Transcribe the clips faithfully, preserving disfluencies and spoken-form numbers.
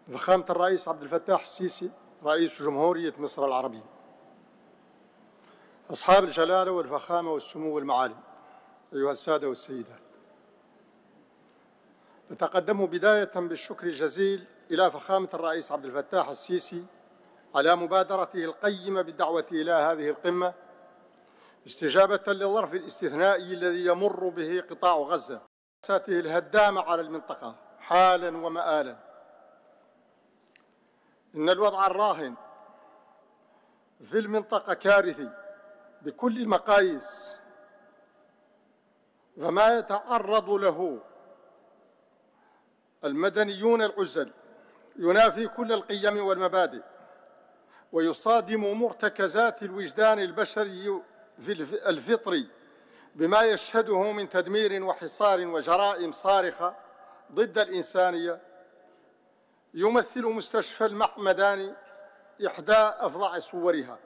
فخامة الرئيس عبد الفتاح السيسي رئيس جمهورية مصر العربية، أصحاب الجلالة والفخامة والسمو والمعالي، أيها السادة والسيدات، أتقدم بداية بالشكر الجزيل إلى فخامة الرئيس عبد الفتاح السيسي على مبادرته القيمة بالدعوة إلى هذه القمة استجابة للظرف الاستثنائي الذي يمر به قطاع غزة وسياساته الهدامة على المنطقة حالاً ومآلاً. إن الوضع الراهن في المنطقة كارثي بكل المقاييس، فما يتعرض له المدنيون العزل ينافي كل القيم والمبادئ ويصادم مرتكزات الوجدان البشري الفطري بما يشهده من تدمير وحصار وجرائم صارخة ضد الإنسانية. يمثل مستشفى المحمداني إحدى أفظع صورها.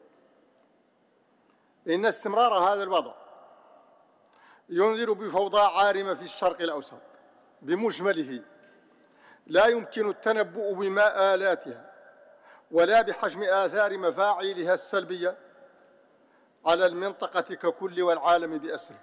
إن استمرار هذا الوضع ينذر بفوضى عارمة في الشرق الأوسط بمجمله لا يمكن التنبؤ بمآلاتها ولا بحجم آثار مفاعيلها السلبية على المنطقة ككل والعالم بأسره.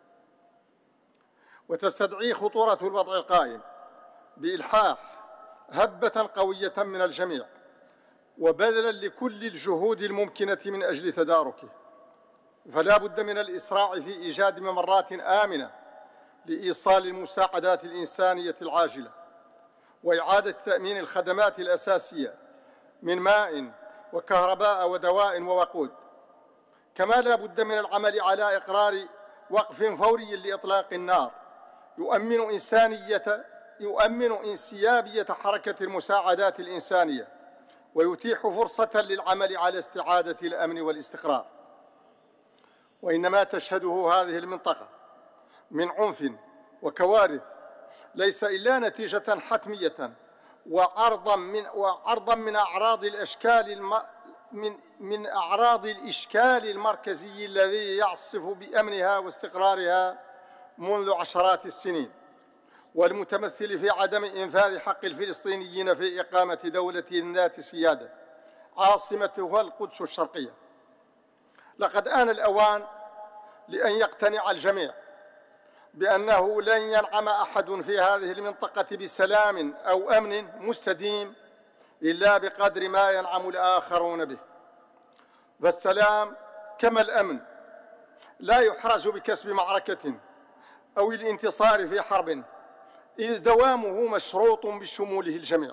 وتستدعي خطورة الوضع القائم بإلحاح هبة قوية من الجميع وبذلا لكل الجهود الممكنة من أجل تداركه. فلا بد من الإسراع في إيجاد ممرات آمنة لإيصال المساعدات الإنسانية العاجلة وإعادة تأمين الخدمات الأساسية من ماء وكهرباء ودواء ووقود. كما لا بد من العمل على إقرار وقف فوري لإطلاق النار يؤمن إنسانية يؤمن انسيابية حركة المساعدات الإنسانية ويتيح فرصة للعمل على استعادة الأمن والاستقرار. وإن ما تشهده هذه المنطقة من عنف وكوارث ليس إلا نتيجة حتمية وعرضا من وعرضا من أعراض الأشكال الم من من أعراض الإشكال المركزي الذي يعصف بأمنها واستقرارها منذ عشرات السنين، والمتمثل في عدم إنفاذ حق الفلسطينيين في إقامة دولة ذات سيادة عاصمتها القدس الشرقية. لقد آن الأوان لأن يقتنع الجميع بأنه لن ينعم أحد في هذه المنطقة بسلام أو أمن مستديم إلا بقدر ما ينعم الآخرون به. فالسلام كما الأمن لا يحرز بكسب معركة أو الانتصار في حرب، إذ دوامه مشروط بشموله الجميع.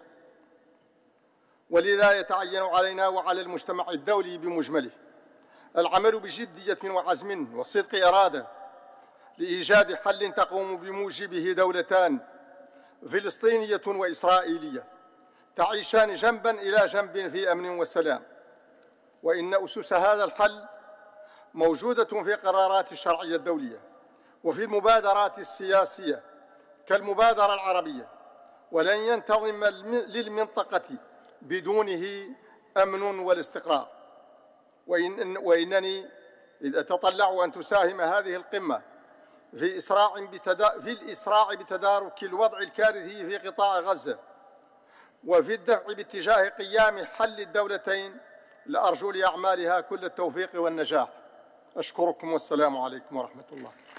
ولذا يتعين علينا وعلى المجتمع الدولي بمجمله العمل بجدية وعزم وصدق إرادة لإيجاد حل تقوم بموجبه دولتان فلسطينية وإسرائيلية تعيشان جنباً إلى جنب في أمن وسلام. وإن أسس هذا الحل موجودة في قرارات الشرعية الدولية وفي المبادرات السياسية كالمبادرة العربية، ولن ينتظم للمنطقة بدونه أمن والاستقرار. وإن وإنني إذ أتطلع أن تساهم هذه القمة في إسراع بتدا في الإسراع بتدارك الوضع الكارثي في قطاع غزة وفي الدفع باتجاه قيام حل الدولتين، لأرجو لأعمالها كل التوفيق والنجاح. أشكركم والسلام عليكم ورحمة الله.